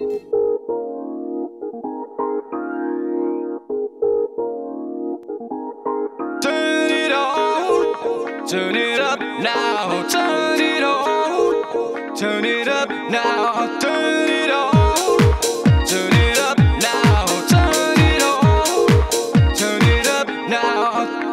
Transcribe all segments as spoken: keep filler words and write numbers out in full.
Turn it up now, turn it on. Turn it up now, turn it on. Turn it up now, turn it on. Turn it up now.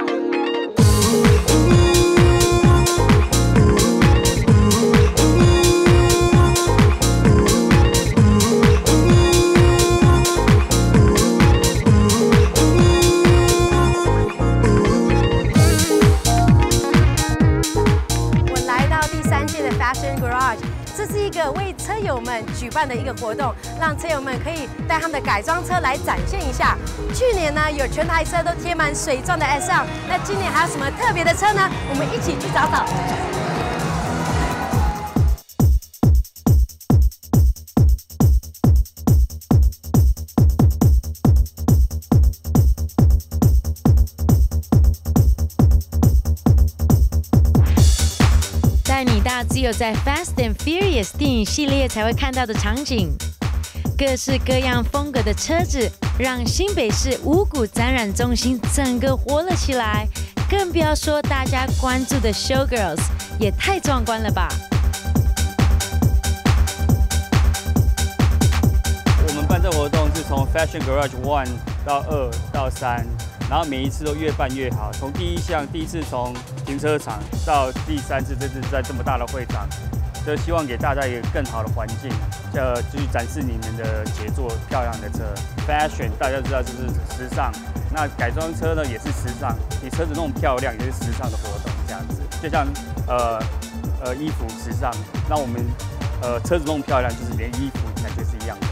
这是一个为车友们举办的一个活动，让车友们可以带他们的改装车来展现一下。去年呢，有全台车都贴满水状的 S R， 那今年还有什么特别的车呢？我们一起去找找。 带你到只有在 Fast and Furious 电影系列才会看到的场景，各式各样风格的车子，让新北市五股展览中心整个活了起来。更不要说大家关注的 Showgirls， 也太壮观了吧！ 我们办这活动是从 Fashion Garage One 到二到三。 然后每一次都越办越好，从第一项第一次从停车场到第三次，这次在这么大的会场，就希望给大家一个更好的环境，呃，去展示你们的杰作、漂亮的车。Fashion 大家知道就是时尚，那改装车呢也是时尚，你车子弄漂亮也是时尚的活动，这样子。就像呃呃衣服时尚，那我们呃车子弄漂亮，就是连衣服感觉是一样的。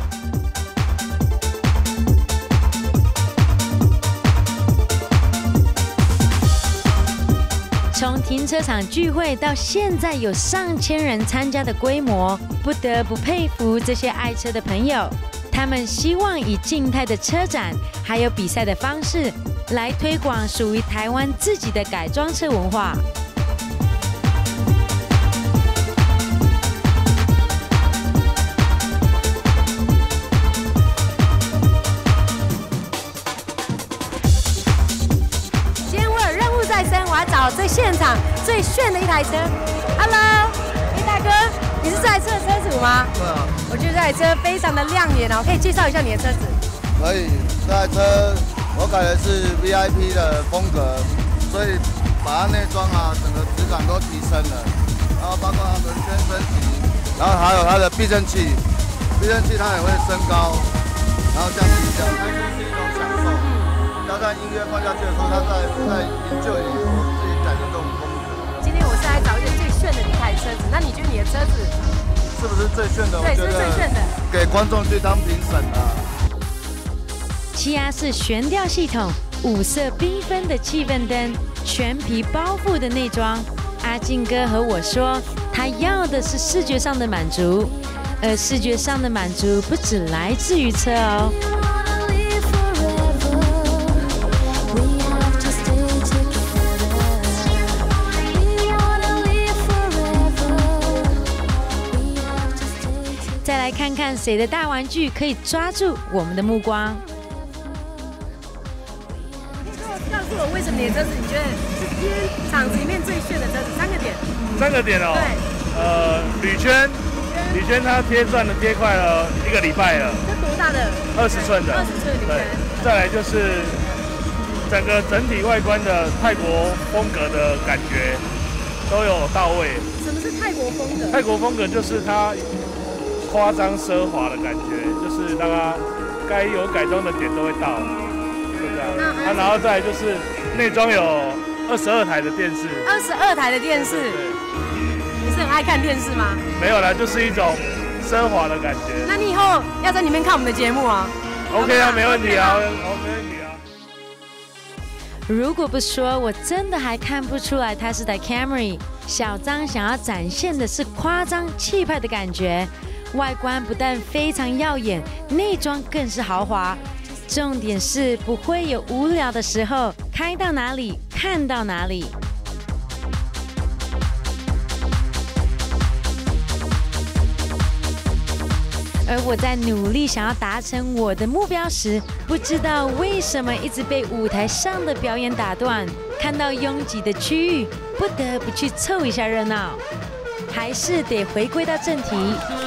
从停车场聚会到现在有上千人参加的规模，不得不佩服这些爱车的朋友。他们希望以静态的车展还有比赛的方式，来推广属于台湾自己的改装车文化。 找最现场最炫的一台车 ，Hello， 哎大哥，你是这台车的车主吗？ 对啊。 我觉得这台车非常的亮眼哦，可以介绍一下你的车子？ 可以，这台车我改的是 V I P 的风格，所以把它内装啊，整个质感都提升了，然后包括它轮圈升级，然后还有它的避震器，避震器它也会升高，然后这样子这样，开车是一种享受。 加上音乐放下去的时候，他在在研究你自己改的这种风格。 今天我是来找一个最炫的一台车子，那你觉得你的车子是不是最炫的？ 对，是最炫的。给观众去当评审啊。 气压式悬吊系统，五色缤纷的气氛灯，全皮包覆的内装。阿进哥和我说，他要的是视觉上的满足，而视觉上的满足不只来自于车哦。 再来看看谁的大玩具可以抓住我们的目光。 你可以告诉我，为什么你的车子你觉得是今天场子里面最炫的车子？三个点。 三个点哦。对。呃，铝圈，铝圈它贴钻的贴快了一个礼拜了。 这多大的？二十寸的。二十寸铝圈。 再来就是整个整体外观的泰国风格的感觉都有到位。 什么是泰国风格？ 泰国风格就是它。 夸张奢华的感觉，就是让它该有改装的点都会到，就这样。啊，然后再来就是内装有二十二台的电视。 二十二台的电视。你是很爱看电视吗？ 没有啦，就是一种奢华的感觉。 那你以后要在里面看我们的节目啊 ？OK 啊，没问题啊，好，没问题啊。 如果不说，我真的还看不出来它是台 Camry。小张想要展现的是夸张气派的感觉。 外观不但非常耀眼，内装更是豪华。重点是不会有无聊的时候，开到哪里看到哪里。 而我在努力想要达成我的目标时，不知道为什么一直被舞台上的表演打断。看到拥挤的区域，不得不去凑一下热闹，还是得回归到正题。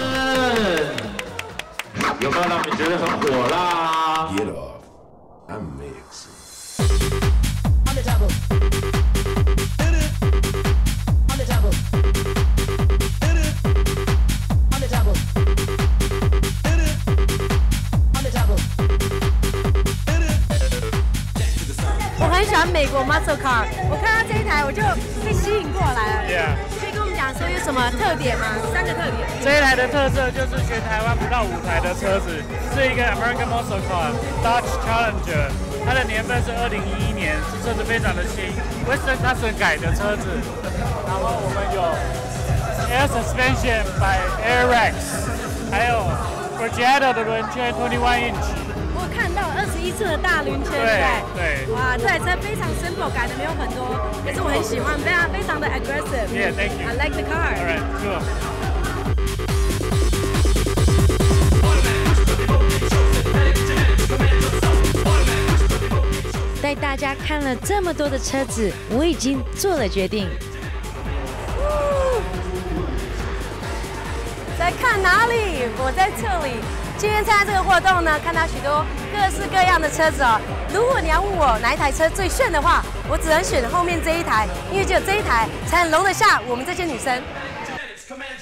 有没有让你觉得很火辣 ？Get off, I'm mixing. On the double. Hit it. On the double. Hit it. On the double. Hit it. On the double. Hit it. 我很喜欢美国 muscle car， 我看到这一台我就被吸引过来了。 Yeah. 可以跟我们讲说有什么特点吗？三个特点。 这一台的特色就是全台湾不到五台的车子，是一个 American Muscle Car Dodge Challenger， 它的年份是二零一一年，是车子非常的新 ，Western Custom 改的车子。然后我们有 Air Suspension by Airrex， 还有 Progetto 的轮圈 二十一 inch。 我看到二十一寸的大轮圈， 对对，哇，这台车非常 simple， 改的没有很多，可是我很喜欢，非常非常的 aggressive。 Yeah, thank you. I like the car. All right, cool. 带大家看了这么多的车子，我已经做了决定。 在看哪里？我在这里。今天参加这个活动呢，看到许多各式各样的车子哦。如果你要问我哪一台车最炫的话，我只能选后面这一台，因为只有这一台才能容得下我们这些女生。